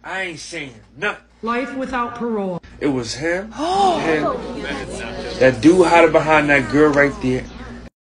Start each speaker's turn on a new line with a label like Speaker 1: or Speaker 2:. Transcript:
Speaker 1: I ain't saying nothing.
Speaker 2: Life without parole.
Speaker 1: It was him, that dude hiding behind that girl right there.